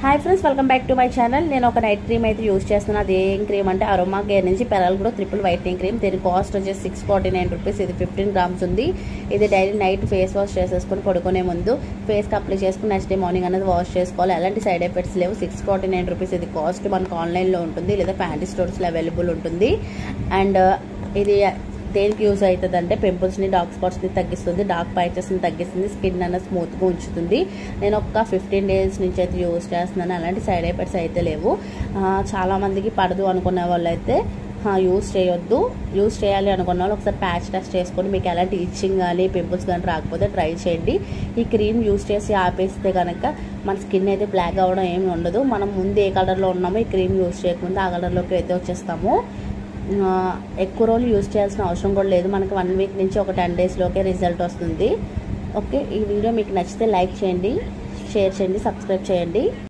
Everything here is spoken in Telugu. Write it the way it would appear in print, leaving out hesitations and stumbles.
Hi friends, welcome back to my channel. నేను ఒక నైట్ క్రీమ్ అయితే యూజ్ చేస్తున్నాను. అది ఏం క్రీమ్ అంటే అరోమా కేర్ నుంచి pearl grow triple whitening cream. దీని కాస్ట్ వచ్చేసి 649 రూపీస్. ఇది 15 గ్రామ్స్ ఉంది. ఇది డైలీ నైట్ ఫేస్ వాష్ చేసేసుకొని పడుకునే ముందు ఫేస్కి అప్లై చేసుకుని నెక్స్ట్ డే మార్నింగ్ అనేది వాష్ చేసుకోవాలి. ఎలాంటి సైడ్ ఎఫెక్ట్స్ లేవు. 649 రూపీస్ ఇది కాస్ట్. మనకు ఆన్లైన్లో ఉంటుంది లేదా ఫ్యాన్సీ స్టోర్స్లో అవైలబుల్ ఉంటుంది. అండ్ ఇది దేనికి యూజ్ అవుతుంది అంటే పింపుల్స్ని, డార్క్ స్పాట్స్ని తగ్గిస్తుంది, డార్క్ ప్యాచెస్ని తగ్గిస్తుంది, స్కిన్ అన్న స్మూత్గా ఉంచుతుంది. నేను ఒక 15 డేస్ నుంచి అయితే యూజ్ చేస్తున్నాను. అలాంటి సైడ్ ఎఫెక్ట్స్ అయితే లేవు. చాలామందికి పడదు అనుకునే వాళ్ళు అయితే యూజ్ చేయొద్దు. యూజ్ చేయాలి అనుకున్న వాళ్ళు ఒకసారి ప్యాచ్ టెస్ట్ చేసుకొని మీకు ఎలాంటి ఇచ్చింగ్ కానీ పింపుల్స్ కానీ రాకపోతే ట్రై చేయండి. ఈ క్రీమ్ యూజ్ చేసి ఆపేస్తే కనుక మన స్కిన్ అయితే బ్లాక్ అవ్వడం ఏమి ఉండదు. మనం ముందు ఏ కలర్లో ఉన్నామో ఈ క్రీమ్ యూజ్ చేయకుండా ఆ కలర్లోకి అయితే వచ్చేస్తాము. ఎక్కువ రోజులు యూజ్ చేయాల్సిన అవసరం కూడా లేదు. మనకి 1 వీక్ నుంచి ఒక 10 డేస్లోకే రిజల్ట్ వస్తుంది. ఓకే, ఈ వీడియో మీకు నచ్చితే లైక్ చేయండి, షేర్ చేయండి, సబ్స్క్రైబ్ చేయండి.